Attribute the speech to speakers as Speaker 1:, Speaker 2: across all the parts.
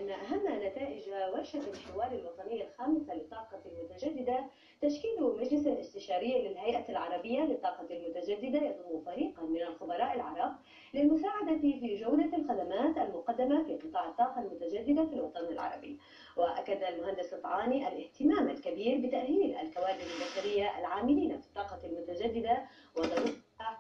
Speaker 1: من أهم نتائج ورشة الحوار الوطني الخامسة للطاقة المتجددة تشكيل مجلس استشاري للهيئة العربية للطاقة المتجددة يضم فريقا من الخبراء العرب للمساعدة في جودة الخدمات المقدمة في قطاع الطاقة المتجددة في الوطن العربي. وأكد المهندس الطعاني الاهتمام الكبير بتأهيل الكوادر البشرية العاملين في الطاقة المتجددة وضرورة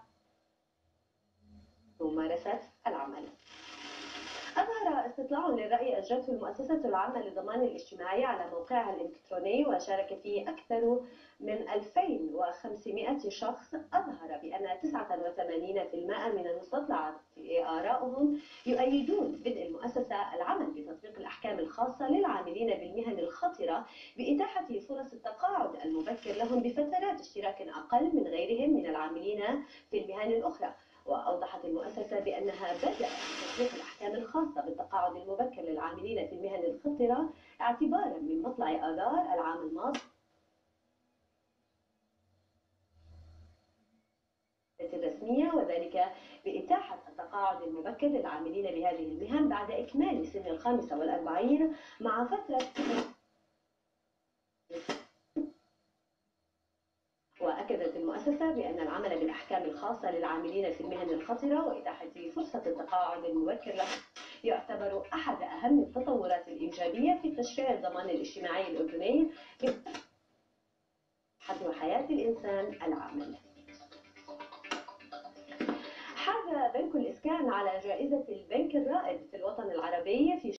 Speaker 1: ممارسة العمل. أظهر استطلاع للرأي أجرته المؤسسة العامة للضمان الاجتماعي على موقعها الإلكتروني وشارك فيه أكثر من 2500 شخص، أظهر بأن 89% من المستطلع في آرائهم يؤيدون بدء المؤسسة العمل بتطبيق الأحكام الخاصة للعاملين بالمهن الخطرة بإتاحة فرص التقاعد المبكر لهم بفترات اشتراك أقل من غيرهم من العاملين في المهن الأخرى. وأوضحت المؤسسة بأنها بدأت تطبيق الأحكام الخاصة بالتقاعد المبكر للعاملين في المهن الخطرة اعتبارا من مطلع آذار العام الماضي الرسمية، وذلك بإتاحة التقاعد المبكر للعاملين بهذه المهن بعد إكمال سن 45 مع فترة. وأكدت المؤسسة بأن العمل بالأحكام الخاصة للعاملين في المهن الخطرة وإتاحة فرصة التقاعد المبكر لهم يعتبر أحد أهم التطورات الإيجابية في تشريع الضمان الاجتماعي الأردني لصحة وحياة الإنسان العامل. حاز بنك الإسكان على جائزة البنك الرائد في الوطن العربي في